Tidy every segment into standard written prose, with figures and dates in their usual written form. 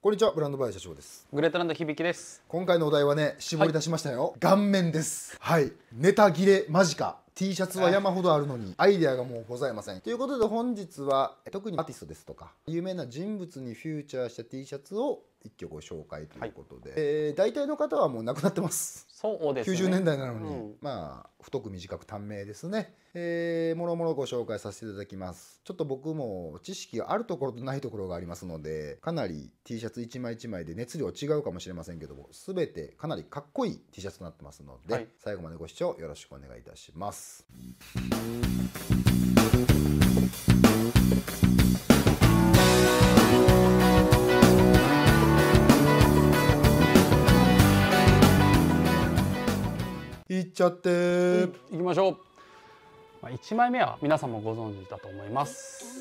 こんにちは、ブランドバイ社長です。 グレートランド響です。 今回のお題はね、絞り出しましたよ。顔面です。はい、ネタ切れ間近。T シャツは山ほどあるのにアイデアがもうございません。ということで本日は特にアーティストですとか有名な人物にフューチャーした T シャツを一挙ご紹介ということで、大体の方はもう亡くなってます。 そうですね。 90年代なのに、まあ太く短く短命ですね。もろもろご紹介させていただきます。ちょっと僕も知識があるところとないところがありますので、かなり T シャツ一枚一枚で熱量違うかもしれませんけども、全てかなりかっこいい T シャツとなってますので、最後までご視聴よろしくお願いいたします。いっちゃっていきましょう。1枚目は皆さんもご存知だと思います。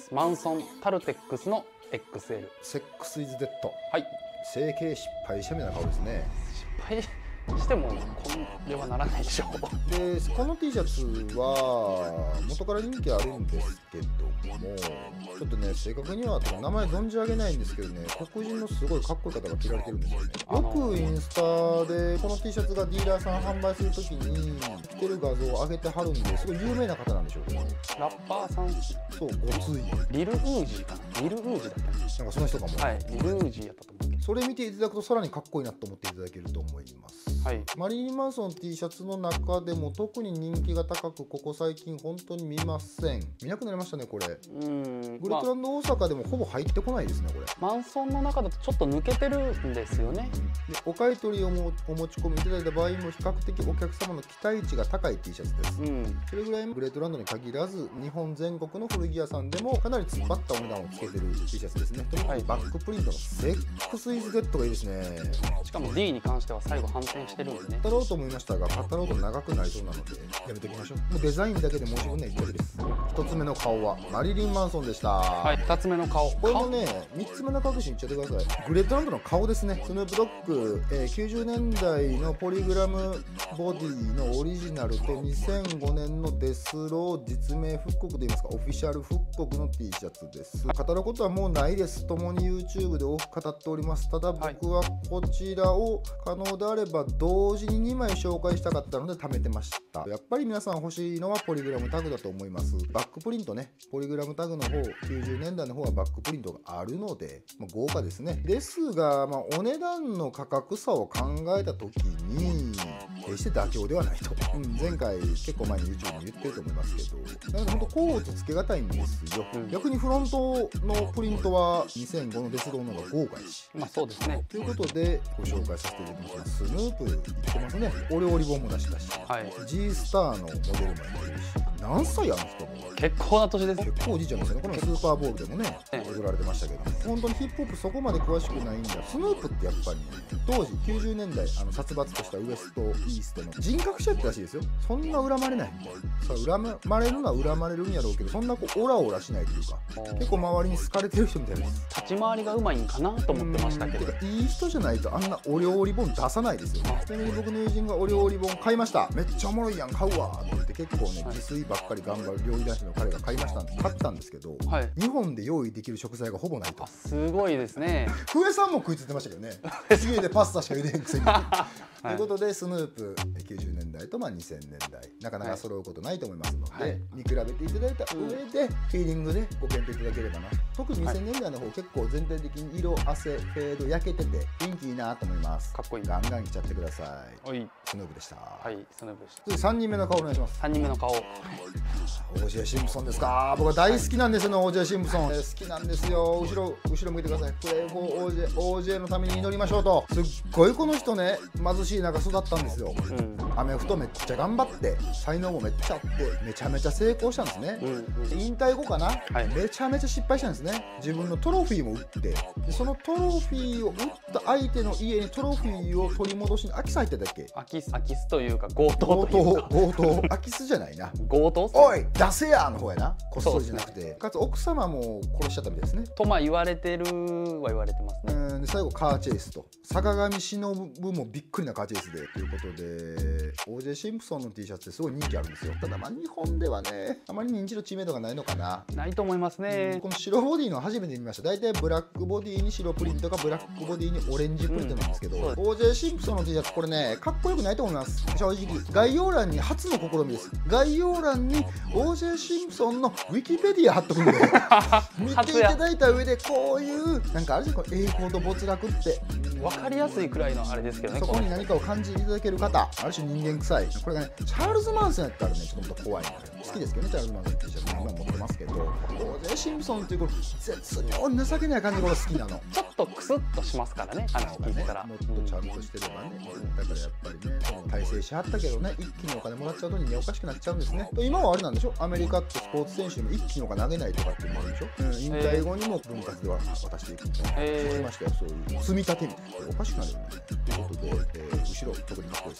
マンソンタルテックスの XL。 セックスイズデッド。 はい。 整形失敗したみたいな顔ですね。 失敗してもこれはならないでしょう。 でこの T シャツは元から人気あるんですけども、ちょっとね正確には名前存じ上げないんですけどね、黒人のすごいかっこいい方が着られてるんですよね。よくインスタでこの T シャツがディーラーさん販売するときに着てる画像を上げてはるんで、すごい有名な方なんでしょうけど、 ラッパーさん。 そう、ごついリル・ウージーかな。リル・ウージーだったんです。 なんかその人かも。 はい、リル・ウージーやったと思うけど、 それ見ていただくとさらにかっこいいなと思っていただけると思います。 はい、 マリリン・マンソン T シャツの中でも特に人気が高く、ここ最近本当に見ません。見なくなりましたねこれ。グレートランド大阪でもほぼ入ってこないですねこれ。 マンソンの中だとちょっと抜けてるんですよね。 でお買い取りをお持ち込みいただいた場合も比較的お客様の期待値が高い T シャツです。それぐらいグレートランドに限らず日本全国の古着屋さんでもかなり突っ張ったお値段をつけてる T シャツですね。特にバックプリントのセックスイズデッドがいいですね。 しかも D に関しては最後反転してるんでね。 語ろうと思いましたが語ろうと長くなりそうなのでやめておきましょう。もうデザインだけで申し分ない一着です。1つ目の顔はマリリン・マンソンでした。 はい、2つ目の顔。 これもね3つ目の隠しにいっちゃってください。グレートランドの顔ですね。スヌープドッグ、90年代のポリグラムボディのオリジナルと2005年のデスロー実名復刻といいますかオフィシャル復刻の T シャツです。語ることはもうないです。共に YouTube で多く語っております。ただ僕はこちらを可能であれば同時に2枚紹介したかったので貯めてました。やっぱり皆さん欲しいのはポリグラムタグだと思います。バックプリントね、ポリグラムタグの方90年代の方はバックプリントがあるので、豪華ですね。ですが、お値段の価格差を考えた時に決して妥協ではないと、前回結構前に YouTube に言ってると思いますけど、なので本当甲乙つけがたいんですよ。逆にフロントのプリントは2005のデスローの方が豪華いし、 そうですね。 ということでご紹介させていただきます。スヌープ言ってますね。お料理本も出したし、G スターのモデルもやってるし、何歳あの人も結構な年です。 結構おじいちゃんですよね。このスーパーボールでもね踊られてましたけど、本当にヒップホップそこまで詳しくないんだ。スヌープってやっぱり、当時90年代殺伐としたウエストイーストの人格者やったらしいですよ。そんな恨まれないみたいな。さあ恨まれるのは恨まれるんやろうけど、そんなオラオラしないというか、結構周りに好かれてる人みたいです。 立ち回りがうまいんかなと思ってましたけど、 いい人じゃないとあんなお料理本出さないですよ。ちなみに僕の友人がお料理本買いました、めっちゃおもろいやん買うわって言って、結構ね自炊ばっかり頑張る料理男子の彼が買ったんですけど、日本で用意できる食材がほぼないと。 すごいですね。 笛さんも食いついてましたけどね。家でパスタしか茹でへんくせに。ということでスヌープ90年代と2000年代なかなか揃うことないと思いますので、見比べていただいた上でフィーリングでご検討いただければな。特に2000年代の方結構全体的に色あせフェード焼けてて雰囲気いいなと思います。 かっこいい。 ガンガンいっちゃってください。スヌープでした。 はい、スヌープでした。 次3人目の顔お願いします。 3人目の顔、 OJ シンプソンですか。僕は大好きなんですよね。 OJ シンプソン好きなんですよ。後ろ向いてください。プレイフォー OJ のために祈りましょうと。すっごいこの人ね貧しい中育ったんですよ。アメフトめっちゃ頑張って才能もめっちゃあってめちゃめちゃ成功したんですね。引退後かな、めちゃめちゃ失敗したんですね。自分のトロフィーも売って、でそのトロフィーを売った相手の家にトロフィーを取り戻しに空き巣入ってたっけ。 空き巣というか強盗というか強盗空き巣じゃないな、 強盗。 おい出せやの方やな。こっそりじゃなくて、かつ奥様も殺しちゃったみたいですね。 と言われてますね。 で最後カーチェイスと坂上忍もびっくりな価値ですでということで OJ シンプソンの T シャツってすごい人気あるんですよ。ただまあ日本ではねあまり認知度知名度がないのかな。 ないと思いますね。 この白ボディの初めて見ました。大体ブラックボディに白プリントかブラックボディにオレンジプリントなんですけど、OJ シンプソンの T シャツこれねかっこよくないと思います。正直概要欄に初の試みです。概要欄に OJ シンプソンのウィキペディア貼っとくんで見ていただいた上でこういうなんかあるじゃん、これ栄光と没落って分かりやすいくらいのあれですけどね。 そこに何かを感じていただける方、ある種人間臭い、これがねチャールズ・マンソンやったらねちょっと怖いの好きですけどね、チャールズ・マンソンの T シャツ今持ってますけど、OJ シンプソンっていうこの絶妙に情けない感じが好きなの。 ちょっとクスッとしますからね、話聞いてたら、 もっとちゃんとしてればね、だからやっぱりね大成しはったけどね、一気にお金もらっちゃうと人間おかしくなっちゃうんですね。今はあれなんでしょ、アメリカってスポーツ選手にも一気にお金投げないとかっていうのもあるでしょ、引退後にも分割では渡していくみたいな、聞きましたよ、そういう積み立てみたいな、おかしくなるよねということで、後ろ特にかっこいいです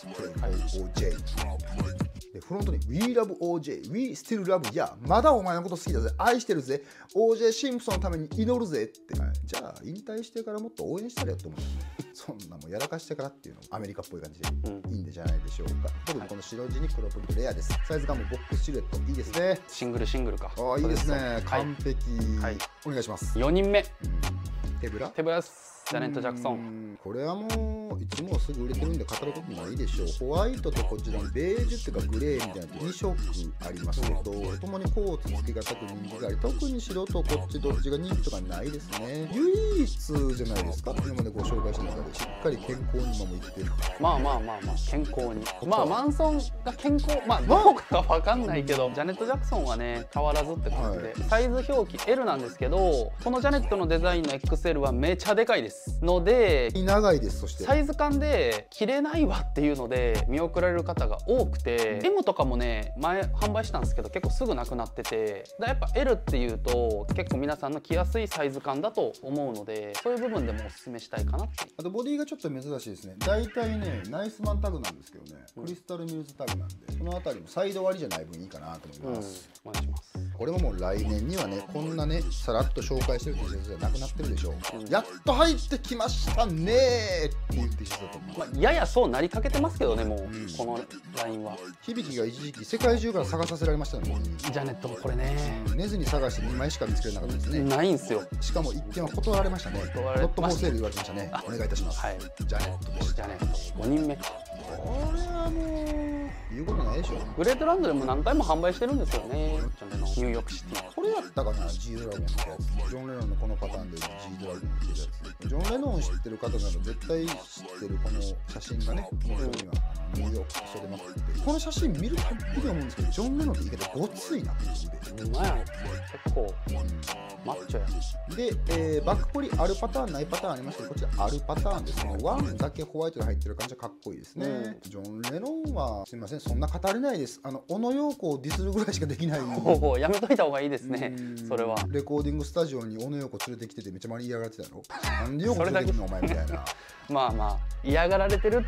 、OJ でフロントに We love OJ, We still love ya まだお前のこと好きだぜ、愛してるぜ、 OJ シンプソンのために祈るぜって、じゃあ引退してからもっと応援したらよって思うそんなもんやらかしてからっていうのもアメリカっぽい感じでいいんじゃないでしょうか。特にこの白地に黒プリントレアです。サイズ感もボックスシルエットいいですね。 シングルか。 ああいいですね、完璧、お願いします。 4人目、 手ぶらです。ジャネット・ジャクソン。 これはもういつもすぐ売れてるんで語ることないでしょう。ホワイトとこちらのベージュっていうかグレーみたいな2色ありますけど、ともにコーツ付けがたく人気があり、特に白とこっちどっちが人気とかないですね。唯一じゃないですか、今までご紹介した中でしっかり健康にも生きてる。 まあ健康に、マンソンが健康、どうかわかんないけど、ジャネット・ジャクソンはね変わらずって感じで、サイズ表記 L なんですけど、このジャネットのデザインの XL はめちゃでかいですので、 長いです。そしてサイズ感で着れないわっていうので見送られる方が多くて、M とかもね前販売したんですけど結構すぐなくなってて、やっぱ L っていうと結構皆さんの着やすいサイズ感だと思うので、そういう部分でもおすすめしたいかなっていう。 あとボディがちょっと珍しいですね。大体ねナイスマンタグなんですけどね、クリスタルミューズタグなんで、そのあたりもサイド割りじゃない分いいかなと思います。 お願いします。 これももう来年にはねこんなねさらっと紹介してる T シャツじゃなくなってるでしょう、やっと入ってきましたねーっていう T シャツだと思う。 ややそうなりかけてますけどね、もう、このラインは。 響が一時期世界中から探させられましたね。 ジャネットもこれね、 寝ずに探して2枚しか見つけれなかったですね。 ないんすよ。 しかも1件は断られましたね。 断られました。 ノットフォーセール言われてましたね。お願いいたします。ジャネットでした。 ジャネット5人目か。 これはもう言うことないでしょ。 グレートランドでも何回も販売してるんですよね、ジョンレノンニューヨークシティ。 これやったかな、 G ドラゴンってやつ。ジョン・レノンのこのパターンで G ドラゴンっていうやつ。ジョン・レノン知ってる方なら絶対知ってるこの写真がね、この人にはニューヨークと袖まくって、この写真見るたびに思うんですけど、ジョン・レノンって言い方ごついなっていううまやん、結構マッチョやで、バックポリあるパターンないパターンありましたけど、こちらあるパターンですね。ワンだけホワイトで入ってる感じはかっこいいですね。ジョン・レノンはすみません、そんな語れないです。小野陽子をディスるぐらいしかできない。 やめといた方がいいですね、それは。 レコーディングスタジオに小野陽子連れてきててめっちゃ周り嫌がられてたやろ。なんで陽子連れてきんのお前みたいな。 嫌がられてる、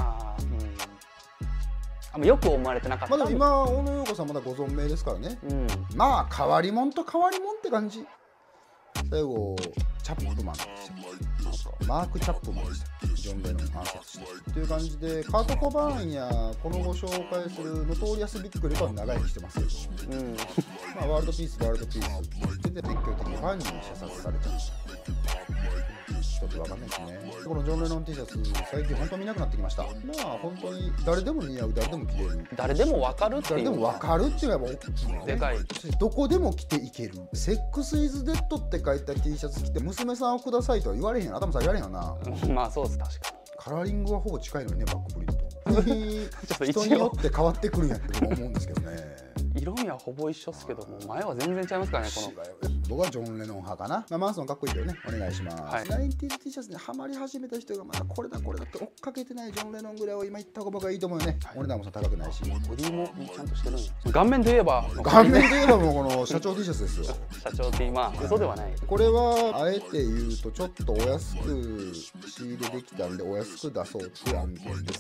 よく思われてなかった。 でも今小野陽子さんまだご存命ですからね。変わりもんと変わりもんって感じ。最後チャップマンでしたマーク・チャップマンでしたジョン・レノン暗殺してという感じで、カート・コバーンやこのご紹介するノトーリアス・ビッグよりは長生きしてますけど、ワールドピースワールドピースで熱狂的にファンに射殺されちゃったちょっと分かんないですね。このジョン・レノン T シャツ最近本当見なくなってきました。本当に誰でも似合う、誰でも着れる、 誰でも分かるっていう、 誰でも分かるっていうのはでかい。 どこでも着ていける。セックスイズデッドって書いた T シャツ着て娘さんをくださいとは言われへんやん。頭さん言われへんやな。 そうです、確かに。 カラーリングはほぼ近いのにね、バックプリント人によって変わってくるんやって思うんですけどね。 色味はほぼ一緒ですけども、前は全然違いますからね。この僕はジョン・レノン派かな。マンソンかっこいいけどね、お願いします。90s T シャツにハマり始めた人がまだこれだって追っかけてないジョン・レノンぐらいを今言った方がいいと思うよね。お値段も高くないし、 ボディもちゃんとしてるんや。顔面で言えばもうこの社長 T シャツですよ。 社長 T、嘘ではない。 これはあえて言うとちょっとお安く仕入れできたんでお安く出そうっていう案件です。なので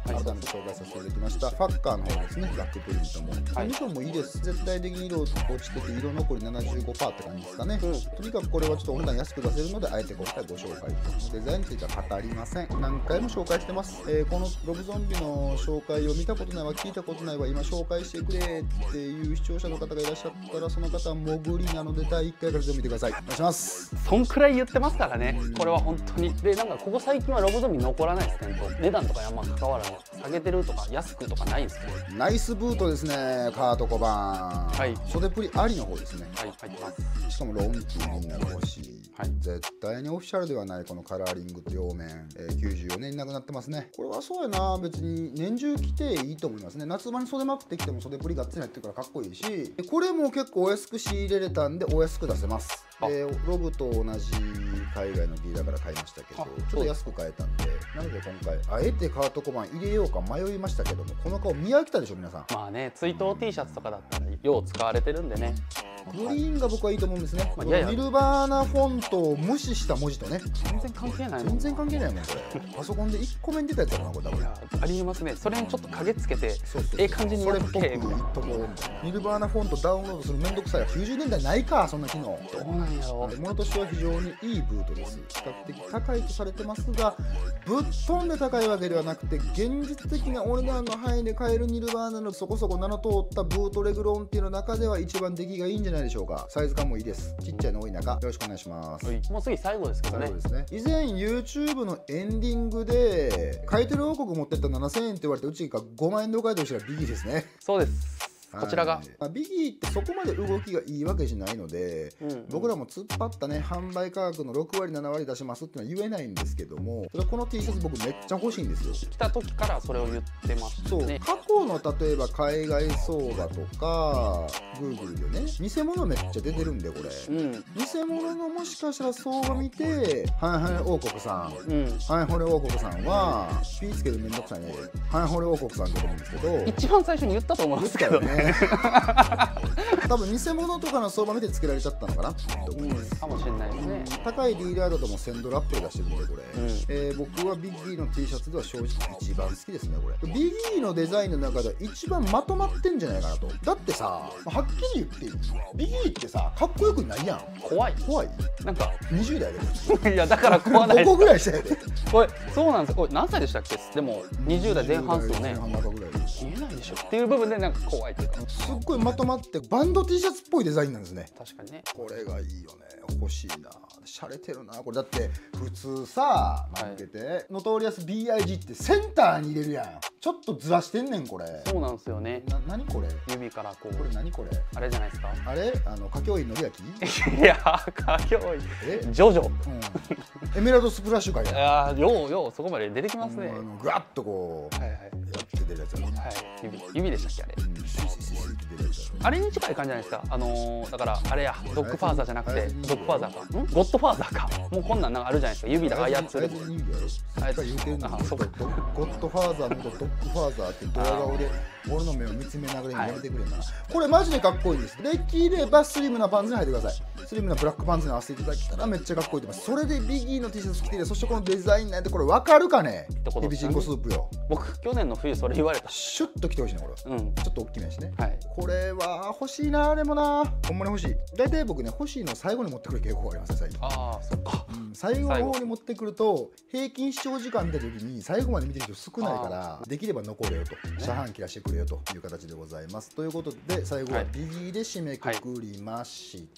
はい改めて紹介させていただきました。ファッカーの方ですね、ブラックプリントも。 はいミトもいいです。絶対的に色落ちてて、色残り 75% って感じですかね。 うんとにかくこれはちょっとお値段安く出せるので、あえて今回ご紹介。デザインについては語りません。何回も紹介してます。このロブゾンビの紹介を見たことないわ、聞いたことないわ、今紹介してくれっていう視聴者の方がいらっしゃったら、その方は潜りなので第1回から全部見てください。お願いします。 そんくらい言ってますからね、これは本当に。で、なんかここ最近はロボゾンビ残らないですね。値段とかにあんま関わらず、下げてるとか安くとかないんですけど。 ナイスブートですね、カート小判。 はい袖プリありの方ですね。 はい、入ってます。 しかもロンティーみんなが欲しい。 はい絶対にオフィシャルではないこのカラーリングと両面、94年になくなってますね。これはそうやな、別に年中着ていいと思いますね。夏場に袖まくってきても袖プリがっつり入ってるからかっこいいし、これも結構お安く仕入れれたんでお安く出せます。ロブと同じ海外のディーラーから買いましたけど、ちょっと安く買えたんで、なので今回あえてカート小判入れようか迷いましたけども、この顔見飽きたでしょ皆さん。 まあね、追悼 T シャツとかだったらよう使われてるんでね。 グリーンが僕はいいと思うんですね。 まあややニルバーナフォントを無視した文字とね、 全然関係ないもん。 全然関係ないもんこれ。パソコンで1個目に出たやつだなこれ多分。 いや、ありえますね。それにちょっと影つけてそうええ感じにやっとけそれっぽくいっとこう。ニルバーナフォントダウンロードするめんどくさい。90年代ないかそんな機能。 どうなんやろう。 ものとしては非常にいいブートです。比較的高いとされてますが、ぶっ飛んで高いわけではなくて、現実的なお値段の範囲で買えるニルバーナのそこそこ名の通ったブートレグロンっていうの中では一番出来がいいんじゃないでしょうか。サイズ感もいいです。ちっちゃいの多い中、よろしくお願いします。 はい、もう次最後ですけどね。 そうですね。以前 YouTube のエンディングで買い取り王国持ってった7000円って言われて、うちが5万円でお買い取りしたらビギですね。 そうです。こちらが、 ビギーってそこまで動きがいいわけじゃないので、僕らも突っ張ったね販売価格の6割7割出しますってのは言えないんですけども、ただこの T シャツ僕めっちゃ欲しいんですよ。 来た時からそれを言ってますそう、 ね。 過去の例えば海外相場とか Google でね偽物めっちゃ出てるんでこれ、偽物のもしかしたら相場見てはいはい王国さん、はいほれ王国さんはピーつけるめんどくさいねはいほれ王国さんって思うんですけど、 一番最初に言ったと思うんですけどね。 多分偽物とかの相場見てつけられちゃったのかなと思います。 かもしれないですね。 高いディーラーだとも1000ドルアップで出してるんでこれ、僕はビギーの T シャツでは正直一番好きですねこれ。ビギーのデザインの中では一番まとまってんじゃないかなと。だってさ、はっきり言っていい、ビギーってさかっこよくないやん。 怖い。 怖い。 なんか 20代でいやだから怖ない 5個ぐらいしたやで。 これそうなんです。これ何歳でしたっけ。でも20代前半っすよね。 前半中ぐらいで見えないでしょっていう部分でなんか怖いっていうか、 すっごいまとまってバンド T シャツっぽいデザインなんですね。 確かにね。 これがいいよね。欲しいな。洒落てるなこれ。だって普通さ向けて、ノトリアス BIG ってセンターに入れるやん。ちょっとずらしてんねんこれ。 そうなんですよね。 何これ。 指からこうこれ何これ。 あれじゃないですか。 あれ歌教員のりやきいやかきょいジョジョ、 エメラルドスプラッシュかいや。ようそこまで出てきますね。 グワッとこうやって出るやつやろ。 指でしたっけあれ。あれに近い感じじゃないですか。だからあれやドッグファーザーじゃなくてドッグファーザーかゴッドファーザーか。もうこんなんあるじゃないですか。指で操る。 あいつ言うてるのにゴッドファーザーのことドッグファーザーって動画顔で俺の目を見つめながらやめてくれな。これマジでかっこいいんです。できればスリムなパンツに履いてください。スリムなブラックパンツに合わせていただけたらめっちゃかっこいいと思います。それでビギーの T シャツ着てる。そしてこのデザインなんてこれ分かるかね。エビチンコスープよ。 僕去年の冬それ言われた。 シュッと着てほしいねこれ。ちょっと大きめやしね。これは欲しいな。でもなほんまに欲しい。大体僕ね欲しいの最後に持ってくる傾向がありますね最近。 ああそっか。 最後の方に持ってくると平均視聴時間見た時に最後まで見てる人少ないからできれば残れよと四半期らしてくれよという形でございます。ということで最後はビギーで締めくくりました。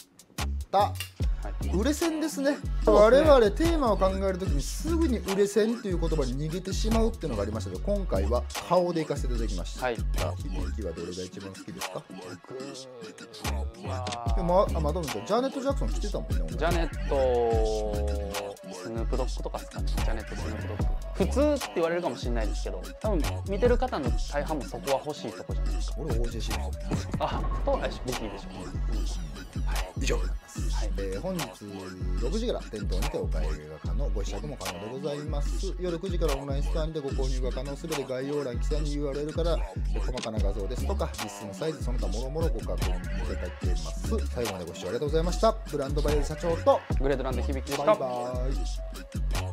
売れ線ですね。我々テーマを考えるときにすぐに売れ線という言葉に逃げてしまうっていうのがありましたけど、今回は顔でいかせていただきました。響きはどれが一番好きですか？でもマドンとジャネット・ジャクソン着てたもんね。 ジャネットスヌープドッグとかですかね。ジャネットスヌープドッグ普通って言われるかもしれないですけど、多分見てる方の大半もそこは欲しいとこじゃないですか。 俺 OJ シープとビキニでしょ。 以上になります。本日6時から店頭にてお買い上げが可能、ご試着も可能でございます。夜9時からオンラインストアにてご購入が可能。すべて概要欄記載に URL から細かな画像ですとか実寸サイズその他もろもろご確認いただけます。最後までご視聴ありがとうございました。ブランドバイヤー社長とグレードランド響でした。 バイバイ。